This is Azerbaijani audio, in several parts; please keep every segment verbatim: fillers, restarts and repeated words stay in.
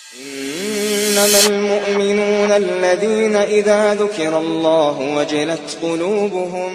إنما المؤمنون الذين إذا ذكر الله وجلت قلوبهم.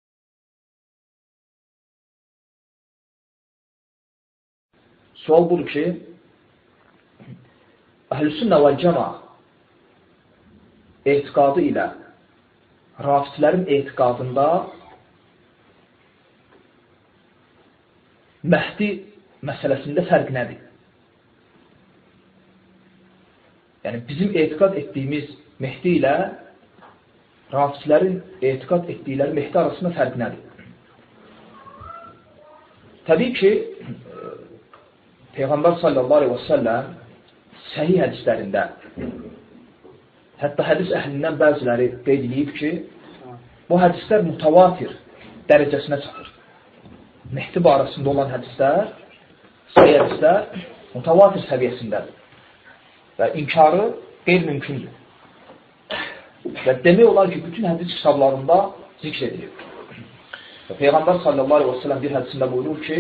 Sual budur ki, Əhl-i-Sünnə və Cəma etiqadı ilə rafizlərin etiqadında Məhdi məsələsində fərq nədir? Yəni, bizim etiqad etdiyimiz Mehdi ilə rafizlərin etiqad etdikləri Mehdi arasında fərq nədir? Təbii ki, Peyğəmbər sallallahu aleyhi və səlləm səhih hədislərində, hətta hədis əhlindən bəziləri qeyd edib ki, bu hədislər mutavatir dərəcəsinə çatır. Mehdi barəsində olan hədislər, səhih hədislər mutavatir səviyyəsindədir və inkarı qeyri-mümkündür. Və demək olar ki, bütün hədis kitablarında zikr edilir. Və Peyğəmbər sallallahu aleyhi və səlləm bir hədisində buyurur ki,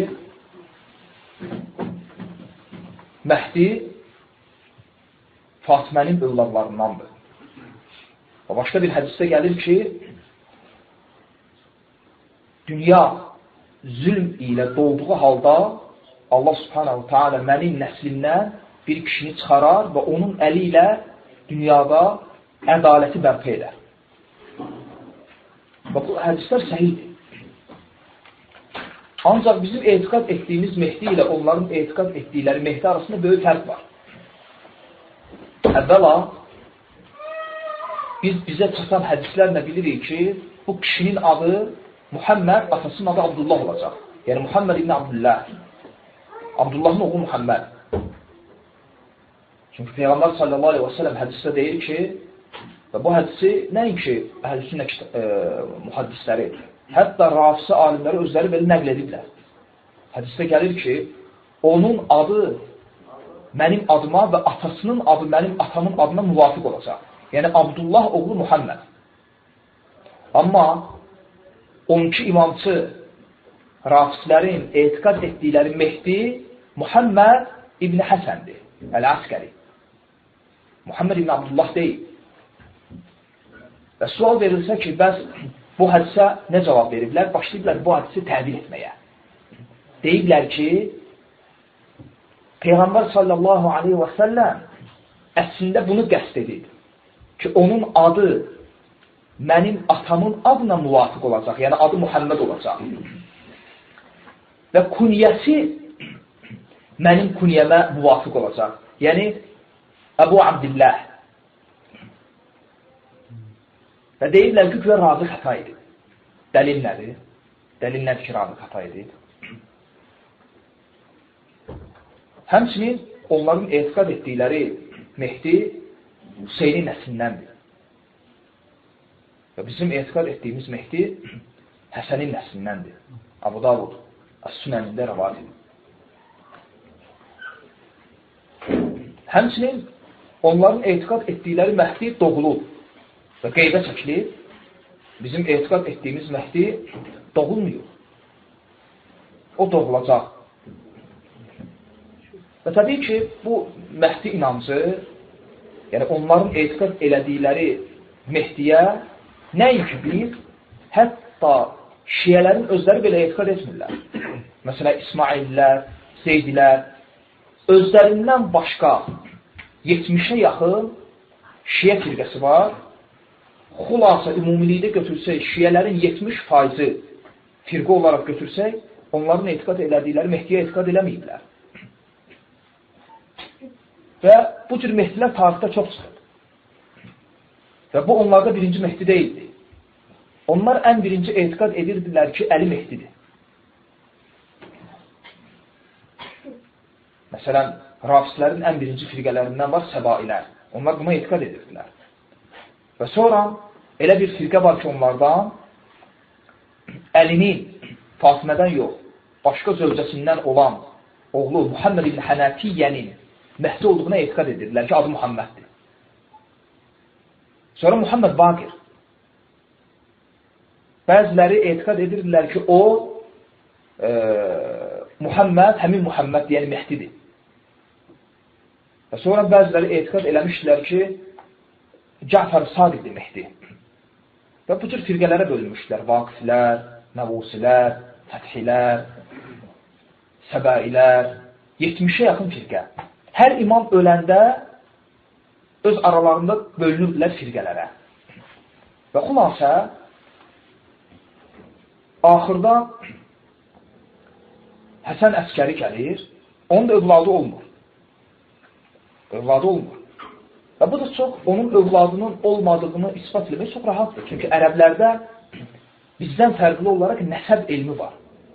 Məhdi Fatimənin övladlarındandır. Və başqa bir hədisdə gəlir ki, dünya zülm ilə dolduğu halda Allah subhanahu ta'ala mənim nəslimdən bir kişini çıxarar və onun əli ilə dünyada ədaləti bərpa edər. Və bu hədislər səhihdir. Ancaq bizim etiqad etdiyimiz Mehdi ilə onların etiqad etdikləri Mehdi arasında böyük fərq var. Əvvəla, biz bizə çatan hədislərlə bilirik ki, bu kişinin adı Muhammed, atasının adı Abdullah olacaq. Yəni, Muhammed ibn Abdullah. Abdullahın oğlu Muhammed. Çünki Peyğəmbər sallallahu aleyhi və səlləm hədisdə deyir ki, və bu hədisi nəinki Əhl-i-Sünnə e, mühaddisləri, hətta rafisi alimləri özləri belə nəql ediblər. Hədisdə gəlir ki, onun adı mənim adıma və atasının adı mənim atamın adına müvafiq olacaq. Yəni, Abdullah oğlu Muhammed. Amma on iki imamçı rafislərin etiqad etdikləri Mehdi Muhammed ibn Həsəndir, Əl-Əskəri. Muhammed ibn Abdullah deyil. Və sual verilsə ki, bəs bu hədisə nə cavab veriblər? Başlayıblar bu hədisi təvil etməyə. Deyiblər ki, Peyğəmbər sallallahu aleyhi və səlləm əslində bunu qəsd edib ki, onun adı mənim atamın adına müvafiq olacaq, yəni adı Muhammed olacaq. Və kunyəsi mənim kunyəmə müvafiq olacaq. Yəni, Əbu Abdillah. Və deyirlər ki, güya razı xəta edib. Dəlil nədir? Dəlil nədir ki, razı xəta edib? Həmçinin onların etiqad etdikləri Mehdi Hüseynin nəslindəndir. Və bizim etiqad etdiyimiz Mehdi Həsənin nəslindəndir. Abu Davud Əs-Sünənində rəvat edir. Həmçinin onların etiqad etdikləri Məhdi doğulur və qeybə çəkilir. Bizim etiqad etdiyimiz Məhdi doğulmuyor. O doğulacaq. Və təbii ki, bu Məhdi inancı, yəni onların etiqad elədikləri Mehdiyə nəinki bir, hətta şiyələrin özləri belə etiqad etmirlər. Məsələn, İsmaillər, Zeydilər, özlərindən başqa yetmişə yaxın şiyə firqəsi var. Xulasa ümumilikdə götürsək, şiyələrin yetmiş faizi firqə olaraq götürsək, onların etiqad elədikləri Mehdiyə etiqad eləməyiblər. Və bu cür Mehdilər tarixdə çox çıxır. Və bu onlarda birinci Mehdi deyildi. Onlar ən birinci etiqad edirdilər ki, Əli Mehdidir. Məsələn, rafislərin ən birinci firqələrindən var Səbailər. Onlar buna etiqad edirdilər. Və sonra elə bir firqə var ki, onlardan Əlinin Fatimədən yox, başqa zövcəsindən olan oğlu Muhammed ibn Hənəfiyyənin Məhdi olduğuna etiqad edirlər ki, adı Muhammeddir. Sonra Muhammed Baqir. Bəziləri etiqad edirlər ki, o e, Muhammed, həmin Muhammed deyən Mehdidir. Və sonra bəziləri etiqad eləmişdilər ki, Cəfər Sadiq deməkdir. Və bu cür firqələrə bölünmüşdilər. Vaqiflər, Nəvusilər, Fəthilər, Səbəilər, yetmişə yaxın firqə. Hər imam öləndə öz aralarında bölünürdülər firqələrə. Və xülasə, axırda Həsən Əskəri gəlir, onun da övladı olmur. Övladı olmur. Və bu da çox onun övladının olmadığını ispat etmək çox rahatdır. Çünki ərəblərdə bizdən fərqli olaraq nəsəb elmi var.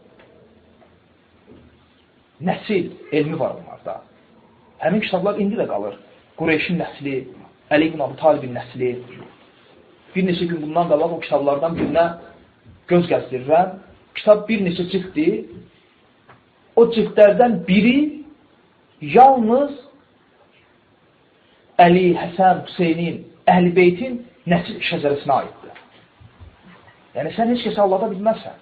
Nəsil elmi var onlarda. Həmin kitablar indi də qalır. Qureyşin nəsli, Əli ibn Əbu Talibin nəsli. Bir neçə gün bundan qabaq o kitablardan birinə göz gəzdirirəm. Kitab bir neçə ciltdir. O ciltlərdən biri yalnız Əli, Həsən, Hüseynin, Əhl-i Beytin nəsil şəcərəsinə aiddir. Yəni, sən heç kəsə allada bilməzsən.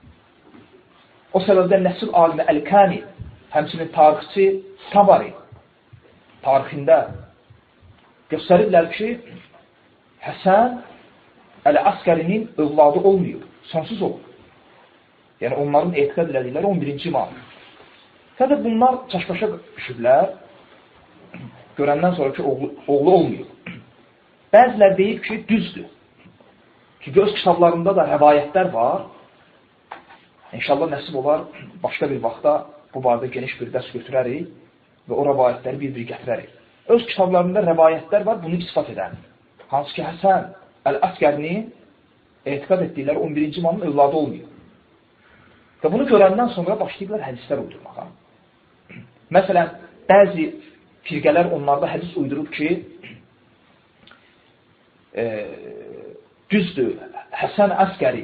O səbəbdən nəsil alimi Əl-Kani, həmçinin tarixçi Tabari tarixində göstərirlər ki, Həsən Əl-Əskərinin övladı olmuyor, sonsuz olur. Yəni, onların etiqad elədikləri on birinci imam. Fəqət bunlar çaşbaşa düşürlər, görəndən sonra ki, oğlu, oğlu olmuyor. Bəzilər deyib ki, düzdür. Çünki öz kitablarında da rəvayətlər var. İnşallah nəsib olar, başqa bir vaxtda bu barədə geniş bir dərs götürərik və o rəvayətləri bir-bir gətirərik. Öz kitablarında rəvayətlər var, bunu ispat edən. Hansı ki, Həsən Əl-Əskərinin etiqad etdikləri on birinci imamın övladı olmuyor. Və bunu görəndən sonra başlayıblar hədislər uydurmağa. Məsələn, bəzi firqələr onlarda hədis uydurub ki, e, düzdür, Həsən Əskəri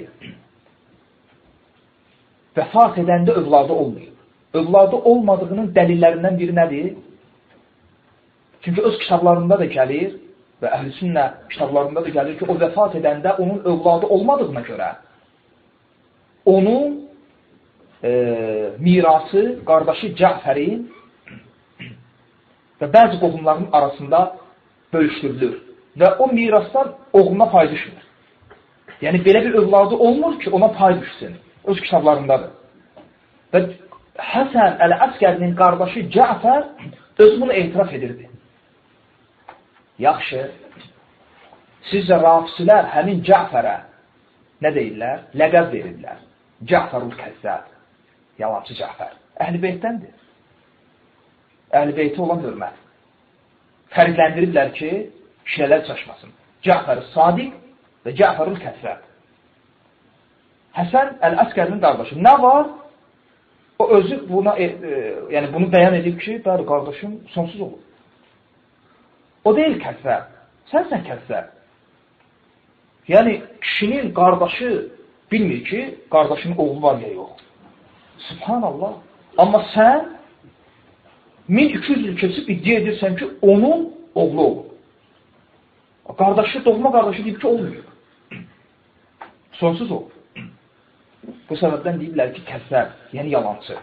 vəfat edəndə övladı olmuyor. Övladı olmadığının dəlillərindən biri nədir? Çünki öz kitablarında da gəlir və Əhl-i Sünnə kitablarında da gəlir ki, o vəfat edəndə onun övladı olmadığına görə onun e, mirası qardaşı Cəfərin və bəzi qohumların arasında bölüşdürülür. Və o mirasdan oğluna pay düşmür. Yəni, belə bir övladı olmur ki, ona pay düşsün. Öz kitablarındadır. Və Həsən Əl-Əskərinin qardaşı Cəfər özü bunu etiraf edirdi. Yaxşı, sizcə rafisilər həmin Cəfərə nə deyirlər? Ləqəb verirlər. Cəfərul Kəzzəb. Yalancı Cəfər. Əhl-i Beytdəndir. Əhl-i Beyti olan hörmət. Fərqləndiriblər ki, şiələr çaşmasın. Cəfər-i Sadiq və Cəfərul Kəzzəb. Həsən Əl-Əskərinin qardaşı. Nə var? O özü buna, e, e, yəni bunu bəyan edib ki, bəli, qardaşım sonsuz olur. O deyil Kəzzəb. Sənsən Kəzzəb. Yəni, kişinin qardaşı bilmir ki, qardaşının oğlu var ya yox. Subhanallah. Amma sən min iki yüz il keçib iddia edirsən ki, onun oğlu olur. Qardaşı, doğma qardaşı deyib ki, olmuyor. Sonsuz olur. Bu səbəbdən deyirlər ki, kəzzəb, yəni yalancı.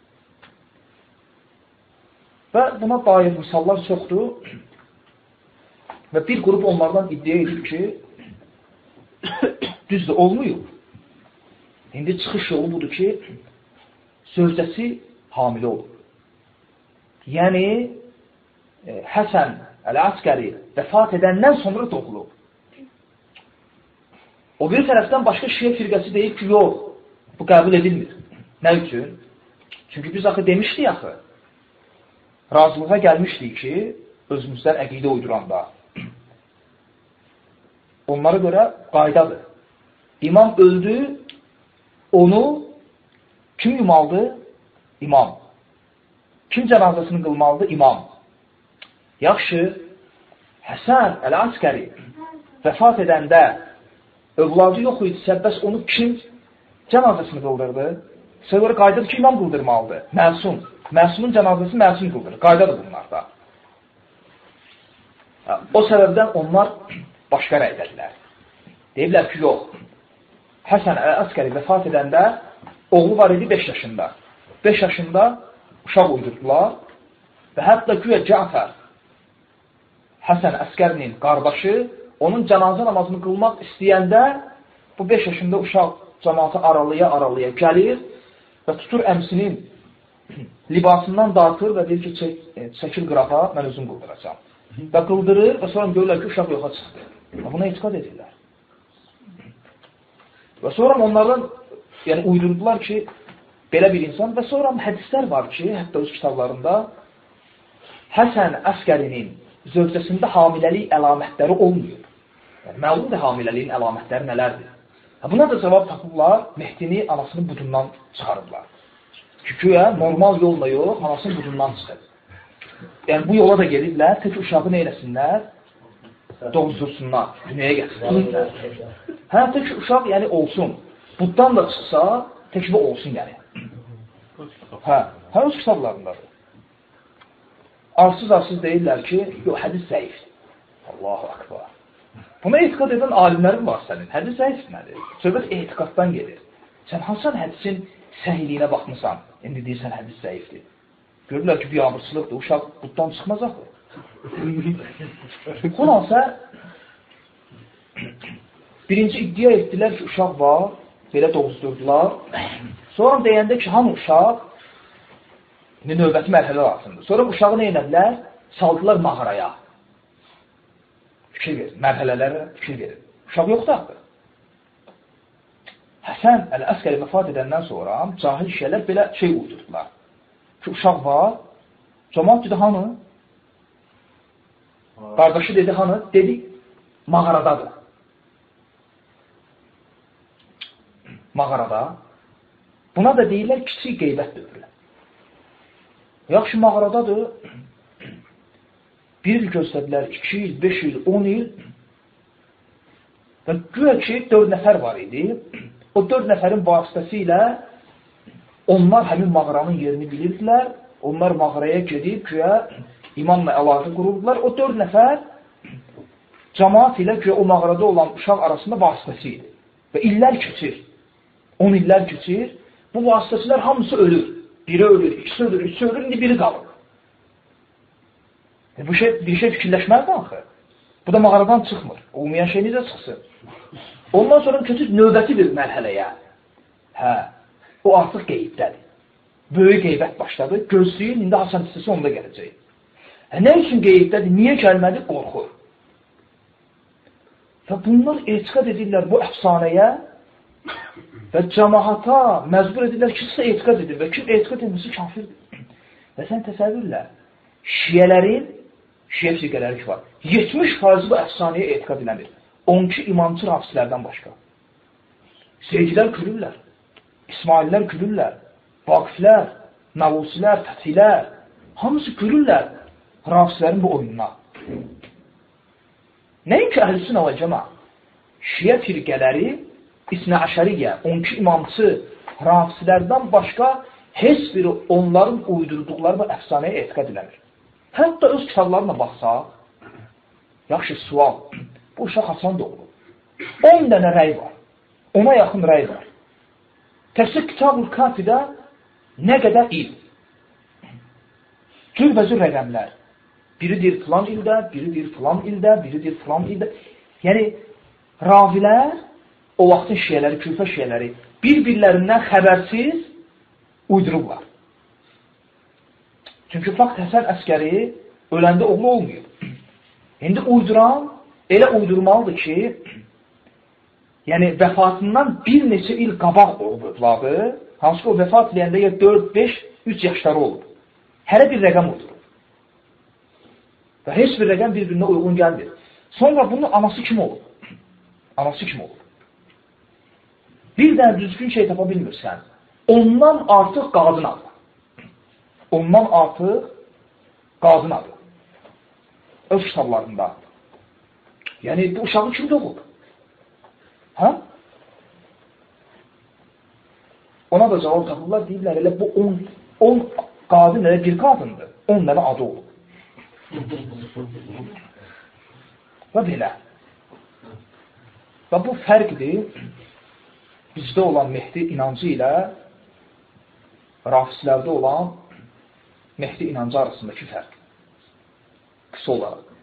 Və buna dair misallar çoxdur. Və bir qrup onlardan iddia edir ki, düzdür, olmuyor. İndi çıxış yolu budur ki, sözcəsi hamilə olur. Yəni, e, Həsən Əl-Əskəri vəfat edəndən sonra doğulub. O bir tərəfdən başqa şiə firqəsi deyib ki, yox, bu qəbul edilmir. Nə üçün? Çünki biz axı demişdik axı, razılığa gəlmişdik ki, özümüzdən əqidə uyduranda. Onlara görə qaydadır. İmam öldü, onu kim yumaldı? İmam. Kim cənazəsini qılmalıdır? İmam. Yaxşı, Həsən Əl-Əskəri vəfat edəndə övladı yox idisə, bəs onu kim cənazəsini qıldırdı? Sizə görə qaydadır ki, imam qıldırmalıdır. Məsum. Məsumun cənazəsi məsum qıldırır. Qaydadır bunlarda. O səbəbdən onlar başqa rəydədirlər. Deyiblər ki, yox. Həsən Əl-Əskəri vəfat edəndə oğlu var idi beş yaşında. beş yaşında uşaq uydurdular və hətta güya Cəfər Həsən Əskərinin qardaşı onun cənazə namazını qılmaq istəyəndə bu beş yaşında uşaq cəmaatı aralaya-aralaya gəlir və tutur əmsinin libasından dartır və deyir ki, çək, çəkil qırağa, mən özüm qıldıracam. Və qıldırır və sonra görürlər ki, uşaq yoxa çıxdı. Buna etiqad edirlər. Və sonra onlardan yəni, uydurdular ki, belə bir insan və sonra hədislər var ki, hətta öz kitablarında Həsən Əskərinin zövcəsində hamiləlik əlamətləri olmuyor. Yəni, məlumdur hamiləliyin əlamətləri nələrdir? Buna da cavab tapıblar, Mehdini anasının budundan çıxarıblar. Güya normal yolla yox, anasının budundan çıxır. Yəni, bu yola da geliblər, tək uşağı neyləsinlər? Doğuzdursunlar, dünyaya gətirsinlər. Hə, tək uşaq yəni olsun. Buddan da çıxsa, tək bu olsun yəni. Hə, hə, öz kitablarındadır. Arsız-arsız deyirlər ki, yox, hədis zəifdir. Allahu akbar. Buna etiqad edən alimlərin var sənin. Hədis zəifdir nədir? Söhbət etiqaddan gelir. Sən hansısan hədisin səhliyinə baxmısan, indi deyirsən hədis zəifdir. Görürlər ki, bir abırsılıqdır, uşaq buddan çıxmaz axı. Xülasə, birinci iddia etdilər ki, uşaq var, belə doğuzdurdular. Sonra deyəndə ki, hamı uşaq növbəti mərhələ lazımdır. Sonra uşağı nə edədilər? Saldılar mağaraya. Fikir verin, mərhələlərə fikir verin. Uşaq yoxdur axı. Həsən Əl-Əskəri vəfat edəndən sonra cahil şeylər belə şey uydurdular. Ki, uşaq var, cəmaat dedi, hanı? Qardaşı dedi, hanı? Dedi, mağaradadır. Mağarada. Buna da deyirlər, kiçik qeybət dövrü. Yaxşı, mağaradadır. Bir il göstərdilər, iki il, beş il, on il. Və güya ki, dörd nəfər var idi. O dörd nəfərin vasitəsilə onlar həmin mağaranın yerini bilirdilər. Onlar mağaraya gedib, güya imamla əlaqə qururdular. O dörd nəfər cəmaat ilə güya o mağarada olan uşaq arasında vasitəsi idi. Və illər keçir. On illər keçir. Bu vasitəsilər hamısı ölür. Biri ölür, ikisi ölür, üçü ölür, indi biri qalır. E, bu şey, bir şey fikirləşməzdir axı. Bu da mağaradan çıxmır. Olmayan şey necə çıxsın? Ondan sonra kötü növbəti bir mərhələyə. Hə, o artıq qeybdədir. Böyük qeybət başladı. Gözləyin, indi Hasan hissəsi onda gələcək. Hə, nə üçün qeybdədir? Niyə gəlmədi? Qorxur. Və bunlar etiqad edirlər bu əfsanəyə və cəmaata məcbur edirlər ki, sizə etiqad edir və kim etiqad etməsi kafirdir. Və sən təsəvvürlə, şiyələrin, şiyə firqələri ki var, yetmiş faiz bu əfsanəyə etiqad eləmir. on iki imamçı rafislərdən başqa. Seydilər gülürlər, İsmaillər gülürlər, Vaqiflər, Navusilər, Fətihlər, hamısı gülürlər rafislərin bu oyununa. Nəinki əhl-i-sünnə və cəma, şiyə firqələri İsnə Əşəriyyə, on iki imamçı rafislərdən başqa heç biri onların uydurduqları bu əfsanəyə etiqad eləmir. Hətta öz kitablarına baxsaq, yaxşı sual, bu uşaq Hasan doğulur. on dənə rəy var, ona yaxın rəy var. Təhsil Kitab-ül Kafidə nə qədər il? Cürbəcür rəqəmlər. Biridir filan ildə, biridir filan ildə, biridir filan ildə. Yəni, ravilər, o vaxtın şiyələri, küfə şiyələri bir-birlərindən xəbərsiz uydurublar. Çünki fakt Həsən Əskəri öləndə oğlu olmuyor. İndi uyduran elə uydurmalıdır ki, yəni vəfatından bir neçə il qabaq olub övladı, hansı ki o vəfat edəndə ya dörd, beş, üç yaşları olub. Hələ bir rəqəm uydurur. Və heç bir rəqəm bir-birinə uyğun gəlmir. Sonra bunun anası kim olur? Anası kim olur? Bir dənə düzgün şey tapa bilmirsən. Ondan artıq qadın adı. Ondan artıq qadın adı. Öz kitablarında. Yəni, bu uşağı kim doğub? Hə? Ona da cavab tapırlar, deyirlər, elə bu on, on qadın elə bir qadındır. on dənə adı olur. Və belə. Və bu fərqdir bizdə olan Mehdi inancı ilə rafislərdə olan Mehdi inancı arasındakı fərq. Qısa olaraq.